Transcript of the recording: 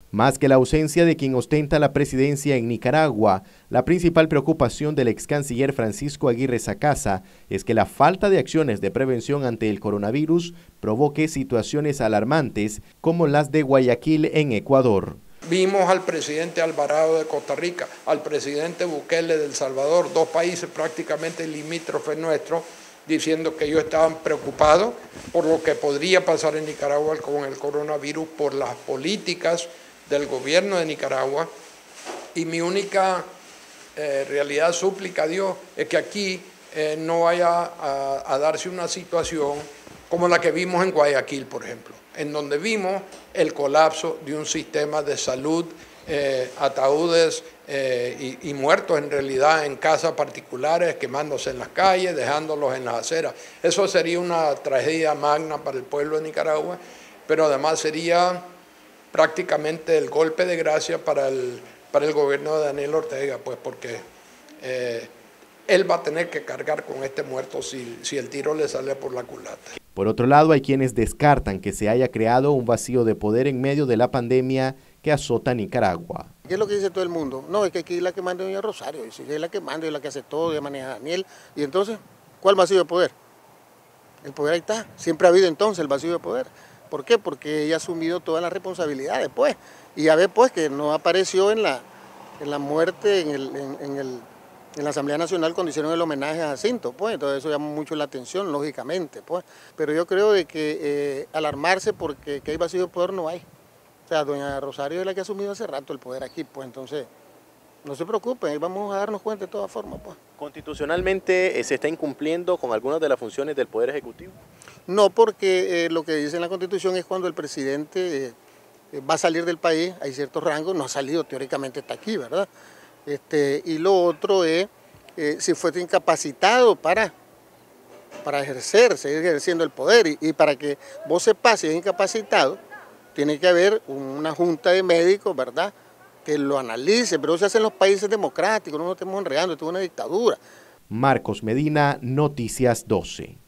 Más que la ausencia de quien ostenta la presidencia en Nicaragua, la principal preocupación del ex canciller Francisco Aguirre Sacasa es que la falta de acciones de prevención ante el coronavirus provoque situaciones alarmantes como las de Guayaquil en Ecuador. Vimos al presidente Alvarado de Costa Rica, al presidente Bukele de El Salvador, dos países prácticamente limítrofes nuestros, diciendo que ellos estaban preocupados por lo que podría pasar en Nicaragua con el coronavirus, por las políticas del gobierno de Nicaragua, y mi única realidad súplica a Dios es que aquí no vaya a darse una situación como la que vimos en Guayaquil, por ejemplo, en donde vimos el colapso de un sistema de salud, ataúdes y muertos en realidad en casas particulares, quemándose en las calles, dejándolos en las aceras. Eso sería una tragedia magna para el pueblo de Nicaragua, pero además sería prácticamente el golpe de gracia para el gobierno de Daniel Ortega, pues porque él va a tener que cargar con este muerto si el tiro le sale por la culata. Por otro lado, hay quienes descartan que se haya creado un vacío de poder en medio de la pandemia que azota Nicaragua. ¿Qué es lo que dice todo el mundo? No, es que aquí es la que manda doña Rosario, y si es la que manda y la que hace todo, y maneja Daniel, y entonces, ¿cuál vacío de poder? El poder ahí está, siempre ha habido entonces el vacío de poder. ¿Por qué? Porque ella ha asumido todas las responsabilidades, pues, y ya ve, pues, que no apareció en la muerte, en la Asamblea Nacional cuando hicieron el homenaje a Jacinto, pues, entonces eso llama mucho la atención, lógicamente, pues, pero yo creo de que alarmarse porque que hay vacío de poder no hay. O sea, doña Rosario es la que ha asumido hace rato el poder aquí, pues, entonces, no se preocupen, ahí vamos a darnos cuenta de todas formas, pues. ¿Constitucionalmente se está incumpliendo con algunas de las funciones del Poder Ejecutivo? No, porque lo que dice en la Constitución es cuando el presidente va a salir del país, hay ciertos rangos, no ha salido, teóricamente está aquí, ¿verdad? Y lo otro es si fue incapacitado para seguir ejerciendo el poder, y para que vos sepas si es incapacitado, tiene que haber una junta de médicos, ¿verdad?, que lo analice, pero eso se hace en los países democráticos, no nos estemos enredando, esto es una dictadura. Marcos Medina, Noticias 12.